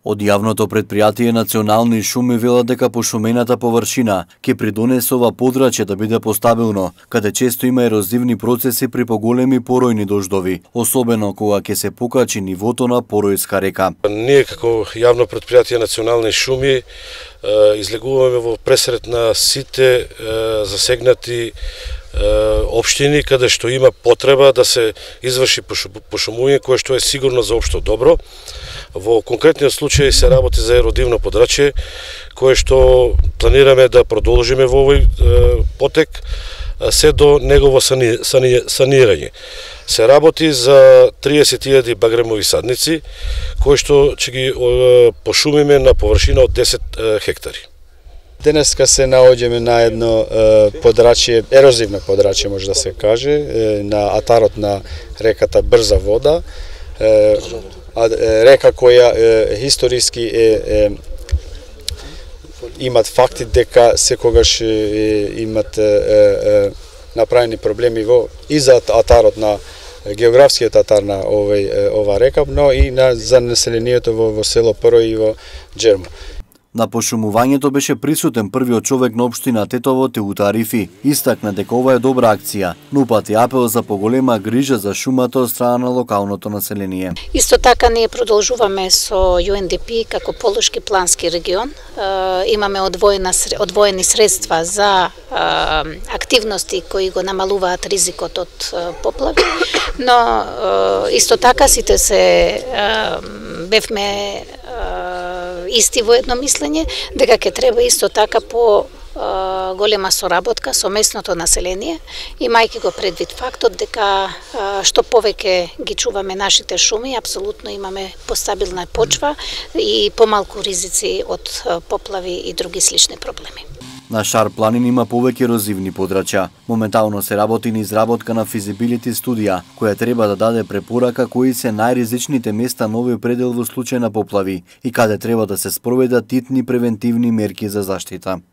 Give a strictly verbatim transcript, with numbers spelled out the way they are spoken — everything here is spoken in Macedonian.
Од јавното предпријатие Национални шуми велат дека пошумената површина ќе придонесе ова подрачје да биде постабилно, каде често има ерозивни процеси при поголеми поројни дождови, особено кога ќе се покачи нивото на поројска река. Ние како јавно предпријатие Национални шуми излегуваме во пресрет на сите засегнати општини каде што има потреба да се изврши пошумување кое што е сигурно за општо добро. Во конкретниот случај се работи за еродивно подрачје кое што планираме да продолжиме во овој потек се до негово сани, сани, санирање. Се работи за триесет илјади багремови садници кои што ќе ги пошумиме на површина од десет хектари. Денеска се наоѓаме на едно подрачје, ерозивно подрачје може да се каже, на атарот на реката Брза вода, река која историски е, е имат факти дека секогаш е, имат е, е, направени проблеми во и за атарот на географскиот атар на овој ова река, но и на за населението во, во село Порој и во Џермо. На пошумувањето беше присутен првиот човек на општина Тетово Теута Арифи. Истакна дека ова е добра акција, но упати апел за поголема грижа за шумата од страна на локалното население. Исто така ние продолжуваме со Ю Ен Ди Пи како Полошки плански регион. Имаме одвоена, одвоени средства за активности кои го намалуваат ризикот од поплави, но исто така сите се бевме исти во едно мислење дека ќе треба исто така по а, голема соработка со местното население, имајќи го предвид фактот дека а, што повеќе ги чуваме нашите шуми, апсолутно имаме постабилна почва и помалку ризици од поплави и други слични проблеми. На Шар планин има повеќе ерозивни подрачја. Моментално се работи на изработка на физибилити студија, која треба да даде препорака кои се најризичните места на овој предел во случај на поплави и каде треба да се спроведат итни превентивни мерки за заштита.